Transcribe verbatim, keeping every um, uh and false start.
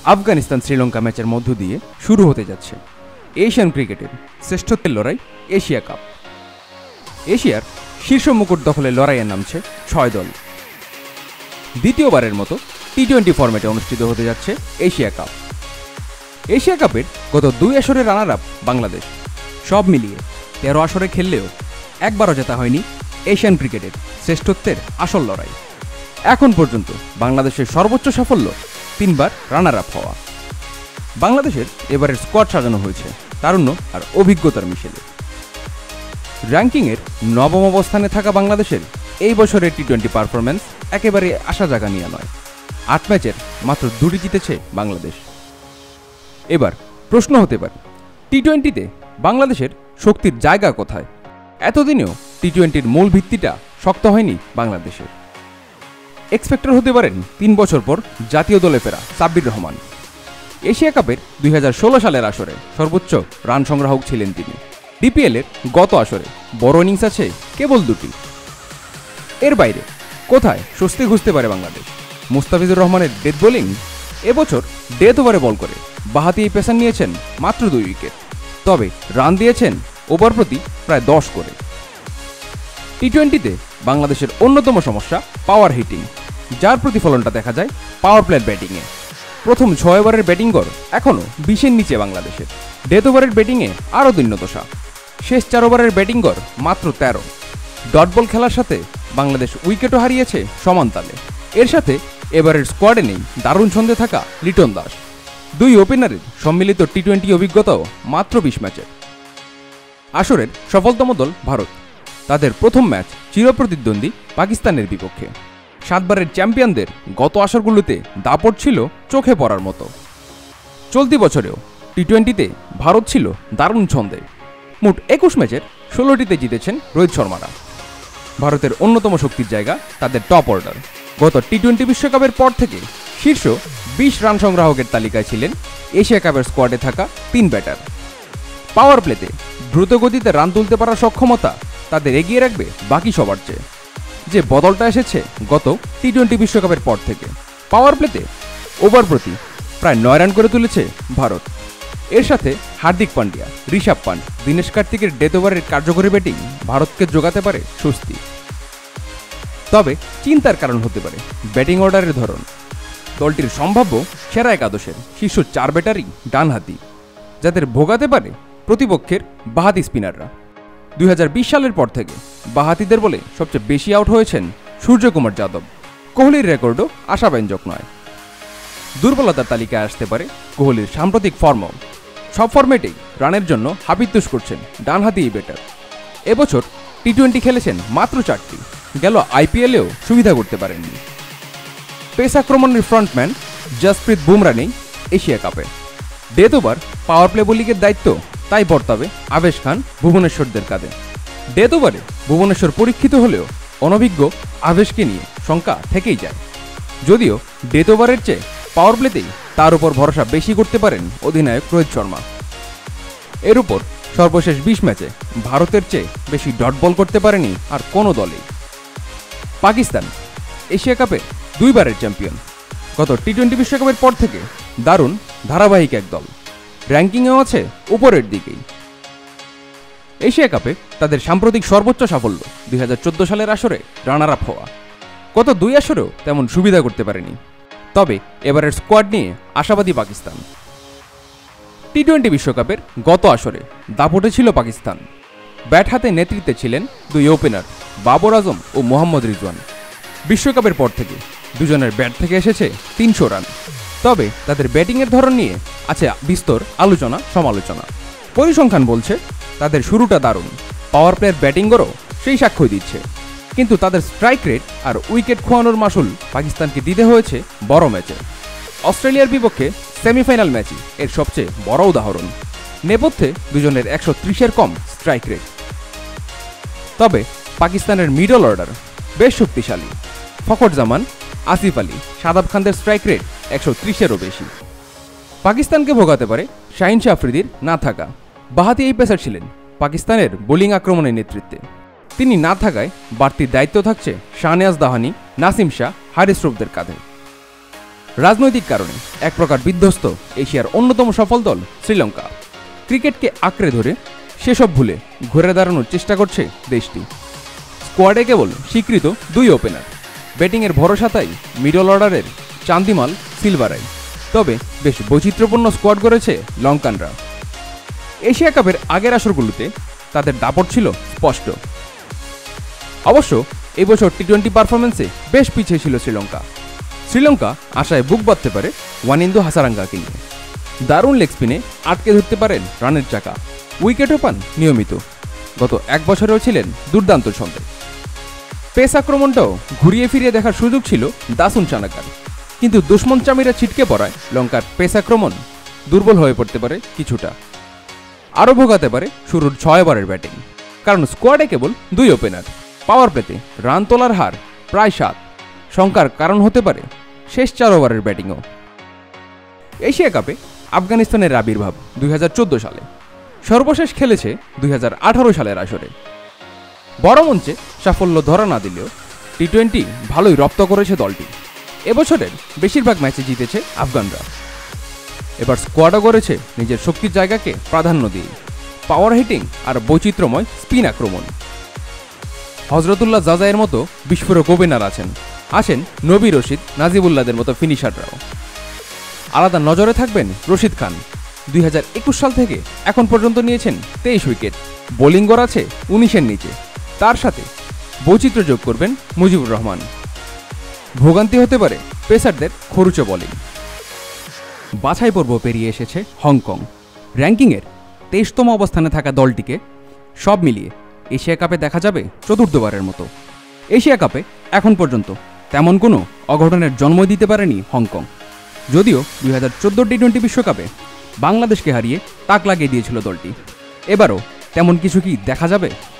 আফগানিস্তান শ্রীলঙ্কা ম্যাচের মধ্য দিয়ে শুরু হতে যাচ্ছে এশিয়ান ক্রিকেটের শ্রেষ্ঠত্বের লড়াই এশিয়া কাপ। এশিয়ার শীর্ষ মুকুট দখলের লড়াইয়ে নামছে ছয় দল। দ্বিতীয়বারের মতো টি টোয়েন্টি ফরম্যাটে অনুষ্ঠিত হতে যাচ্ছে এশিয়া কাপ। এশিয়া কাপের গত দুই আসরে রানার আপ বাংলাদেশ। সব মিলিয়ে তেরো আসরে খেললেও একবারও জেতা হয়নি এশিয়ান ক্রিকেটের শ্রেষ্ঠত্বের আসল লড়াই। এখন পর্যন্ত বাংলাদেশের সর্বোচ্চ সাফল্য তিনবার রানার আপ হওয়া। বাংলাদেশের এবারের স্কোয়াড সাজানো হয়েছে তারুণ্য আর অভিজ্ঞতার মিশেলে। র্যাঙ্কিংয়ের নবম অবস্থানে থাকা বাংলাদেশের এই বছরের টি টোয়েন্টি পারফরম্যান্স একেবারে আশা জাগা নিয়ে নয়। আট ম্যাচের মাত্র দুটি জিতেছে বাংলাদেশ। এবার প্রশ্ন হতে পারে, টি টোয়েন্টিতে বাংলাদেশের শক্তির জায়গা কোথায়? এতদিনেও টি টোয়েন্টির মূল ভিত্তিটা শক্ত হয়নি বাংলাদেশের। এক্সপেক্টর হতে পারেন তিন বছর পর জাতীয় দলে ফেরা সাব্বির রহমান। এশিয়া কাপের দুই হাজার ষোলো সালের আসরে সর্বোচ্চ রান সংগ্রাহক ছিলেন তিনি। ডিপিএলের গত আসরে বড় ইনিংস আছে কেবল দুটি। এর বাইরে কোথায় স্বস্তি খুঁজতে পারে বাংলাদেশ? মুস্তাফিজুর রহমানের ডেথ বোলিং। এবছর ডেথ ওভারে বল করে বাঁহাতি এই পেসার নিয়েছেন মাত্র দুই উইকেট, তবে রান দিয়েছেন ওভার প্রতি প্রায় দশ করে। টি টোয়েন্টিতে বাংলাদেশের অন্যতম সমস্যা পাওয়ার হিটিং, যার প্রতিফলনটা দেখা যায় পাওয়ার প্লের ব্যাটিংয়ে। প্রথম ছয় ওভারের ব্যাটিং গড় এখনও বিশের নিচে বাংলাদেশের। ডেথ ওভারের ব্যাটিংয়ে আরও দৈন্যদশা। শেষ চার ওভারের ব্যাটিং গড় মাত্র তেরো। ডট বল খেলার সাথে বাংলাদেশ উইকেটও হারিয়েছে সমান তালে। এর সাথে এবারের স্কোয়াডে নেই দারুণ ছন্দে থাকা লিটন দাস। দুই ওপেনারের সম্মিলিত টি টোয়েন্টি অভিজ্ঞতাও মাত্র বিশ ম্যাচের। আসরের সফলতম দল ভারত। তাদের প্রথম ম্যাচ চিরপ্রতিদ্বন্দ্বী পাকিস্তানের বিপক্ষে। সাতবারের চ্যাম্পিয়নদের গত আসরগুলোতে দাপট ছিল চোখে পড়ার মতো। চলতি বছরেও টি টোয়েন্টিতে ভারত ছিল দারুণ ছন্দে। মোট একুশ ম্যাচের ষোলোটিতে জিতেছেন রোহিত শর্মারা। ভারতের অন্যতম শক্তির জায়গা তাদের টপ অর্ডার। গত টি টোয়েন্টি বিশ্বকাপের পর থেকে শীর্ষ বিশ রান সংগ্রাহকের তালিকায় ছিলেন এশিয়া কাপের স্কোয়াডে থাকা তিন ব্যাটার। পাওয়ার প্লেতে দ্রুত গতিতে রান তুলতে পারার সক্ষমতা তাদের এগিয়ে রাখবে বাকি সবার চেয়ে। যে বদলটা এসেছে গত টি টোয়েন্টি বিশ্বকাপের পর থেকে, পাওয়ার প্লেতে ওভার প্রতি প্রায় নয় রান করে তুলেছে ভারত। এর সাথে হার্দিক পান্ডিয়া, ঋষভ পান্ট, দীনেশ কার্তিকের ডেথ ওভারের কার্যকরী ব্যাটিং ভারতকে যোগাতে পারে স্বস্তি। তবে চিন্তার কারণ হতে পারে ব্যাটিং অর্ডারের ধরন। দলটির সম্ভাব্য সেরা একাদশের শীর্ষ চার ব্যাটারই ডানহাতি, যাদের ভোগাতে পারে প্রতিপক্ষের বাঁহাতি স্পিনাররা। দুই হাজার বিশ সালের পর থেকে বাঁহাতিদের বলে সবচেয়ে বেশি আউট হয়েছেন সূর্যকুমার যাদব। কোহলির রেকর্ডও আশাব্যঞ্জক নয়। দুর্বলতার তালিকায় আসতে পারে কোহলির সাম্প্রতিক ফর্মও। সব ফরম্যাটেই রানের জন্য হাবিত্যুস করছেন ডানহাতি এই ব্যাটার। এবছর টি টোয়েন্টি খেলেছেন মাত্র চারটি, গেল আইপিএলেও সুবিধা করতে পারেননি। পেস আক্রমণের ফ্রন্টম্যান জসপ্রীত বুমরা নেই এশিয়া কাপে। ডেথ ওভার পাওয়ার প্লে বোলিংয়ের দায়িত্ব তাই বর্তাবে আবেশ খান, ভুবনেশ্বরদের কাঁধে। ডেথ ওভারে ভুবনেশ্বর পরীক্ষিত হলেও অনভিজ্ঞ আবেশকে নিয়ে শঙ্কা থেকেই যায়। যদিও ডেথ ওভারের চেয়ে পাওয়ার প্লেতেই তার উপর ভরসা বেশি করতে পারেন অধিনায়ক রোহিত শর্মা। এর উপর সর্বশেষ বিশ ম্যাচে ভারতের চেয়ে বেশি ডট বল করতে পারেনি আর কোনো দলেই। পাকিস্তান এশিয়া কাপে দুইবারের চ্যাম্পিয়ন। গত টি টোয়েন্টি বিশ্বকাপের পর থেকে দারুণ ধারাবাহিক এক দল। র্যাঙ্কিংয়েও আছে উপরের দিকেই। এশিয়া কাপে তাদের সাম্প্রতিক সর্বোচ্চ সাফল্য দুই হাজার চোদ্দ সালের আসরে রানার আপ হওয়া। গত দুই আসরেও তেমন সুবিধা করতে পারেনি। তবে এবারের স্কোয়াড নিয়ে আশাবাদী পাকিস্তান। টি টোয়েন্টি বিশ্বকাপের গত আসরে দাপটে ছিল পাকিস্তান। ব্যাট হাতে নেতৃত্বে ছিলেন দুই ওপেনার বাবর আজম ও মোহাম্মদ রিজওয়ান। বিশ্বকাপের পর থেকে দুজনের ব্যাট থেকে এসেছে তিনশো রান। তবে তাদের ব্যাটিংয়ের ধরন নিয়ে আছে বিস্তর আলোচনা সমালোচনা। পরিসংখ্যান বলছে তাদের শুরুটা দারুণ, পাওয়ার প্লেয়ার ব্যাটিং গড়ও সেই সাক্ষ্য দিচ্ছে। কিন্তু তাদের স্ট্রাইক রেট আর উইকেট খোয়ানোর মাসুল পাকিস্তানকে দিতে হয়েছে বড় ম্যাচে। অস্ট্রেলিয়ার বিপক্ষে সেমিফাইনাল ম্যাচই এর সবচেয়ে বড় উদাহরণ। নেপথ্যে দুজনের একশো ত্রিশের কম স্ট্রাইক রেট। তবে পাকিস্তানের মিডল অর্ডার বেশ শক্তিশালী। ফখর জামান, আসিফ আলী, শাদাব খানদের স্ট্রাইক রেট একশো ত্রিশেরও বেশি। পাকিস্তানকে ভোগাতে পারে শাহিন শাহ আফ্রিদির না থাকা। বাঁহাতি এই পেসার ছিলেন পাকিস্তানের বোলিং আক্রমণের নেতৃত্বে। তিনি না থাকায় বাড়তি দায়িত্ব থাকছে শাহনেওয়াজ দাহানি, নাসিম শাহ, হারিস রুফদের কাঁধে। রাজনৈতিক কারণে এক প্রকার বিধ্বস্ত এশিয়ার অন্যতম সফল দল শ্রীলঙ্কা ক্রিকেটকে আঁকড়ে ধরে সেসব ভুলে ঘুরে দাঁড়ানোর চেষ্টা করছে দেশটি। স্কোয়াডে কেবল স্বীকৃত দুই ওপেনার, ব্যাটিংয়ের ভরসাতাই মিডল অর্ডারের চান্দিমাল সিলভারাই। তবে বেশ বৈচিত্র্যপূর্ণ স্কোয়াড করেছে লঙ্কানরা। এশিয়া কাপের আগের আসরগুলোতে তাদের দাপট ছিল স্পষ্ট। অবশ্য এবছর টি টোয়েন্টি পারফরমেন্সে বেশ পিছিয়ে ছিল শ্রীলঙ্কা। শ্রীলঙ্কা আশায় বুক বাঁধতে পারে ওয়ানিন্দু হাসারাঙ্গাকে নিয়ে। দারুণ লেগ স্পিনে আটকে ধরতে পারেন রানের চাকা, উইকেটও পান নিয়মিত। গত এক বছরেও ছিলেন দুর্দান্ত ছন্দে। পেস আক্রমণটাও ঘুরিয়ে ফিরিয়ে দেখার সুযোগ ছিল দাসুন চানাকার, কিন্তু দুশ্মন চামিরা ছিটকে পড়ায় লঙ্কার পেস আক্রমণ দুর্বল হয়ে পড়তে পারে কিছুটা। আরও ভোগাতে পারে শুরুর ছয় ওভারের ব্যাটিং, কারণ স্কোয়াডে কেবল দুই ওপেনার। পাওয়ার প্লেতে রান তোলার হার প্রায় সাত, শঙ্কার কারণ হতে পারে শেষ চার ওভারের ব্যাটিংও। এশিয়া কাপে আফগানিস্তানের আবির্ভাব দুই হাজার চোদ্দ সালে, সর্বশেষ খেলেছে দুই হাজার আঠারো সালের আসরে। বড় মঞ্চে সাফল্য ধরা না দিলেও টি টোয়েন্টি ভালোই রপ্ত করেছে দলটি। এবছরের বেশিরভাগ ম্যাচে জিতেছে আফগানরা। এবার স্কোয়াডও করেছে নিজের শক্তির জায়গাকে প্রাধান্য দিয়ে পাওয়ার হিটিং আর বৈচিত্র্যময় স্পিন আক্রমণ। হজরতুল্লাহ জাজায়ের মতো বিস্ফোরক ওপেনার আছেন, আসেন নবী রশিদ, নাজিবুল্লাহদের মতো ফিনিশাররাও। আলাদা নজরে থাকবেন রশিদ খান। দুই হাজার একুশ সাল থেকে এখন পর্যন্ত নিয়েছেন তেইশ উইকেট, বোলিং গড় আছে উনিশের নিচে। তার সাথে বৈচিত্র্য যোগ করবেন মুজিবুর রহমান। ভোগান্তি হতে পারে পেসারদের খরুচে বোলিং। বাছাই পর্ব পেরিয়ে এসেছে হংকং। র্যাঙ্কিংয়ের তেইশতম অবস্থানে থাকা দলটিকে সব মিলিয়ে এশিয়া কাপে দেখা যাবে চতুর্থবারের মতো। এশিয়া কাপে এখন পর্যন্ত তেমন কোনো অঘটনের জন্ম দিতে পারেনি হংকং, যদিও দুই হাজার চোদ্দো টি টোয়েন্টি বিশ্বকাপে বাংলাদেশকে হারিয়ে তাক লাগিয়ে দিয়েছিল দলটি। এবারও তেমন কিছু কি দেখা যাবে?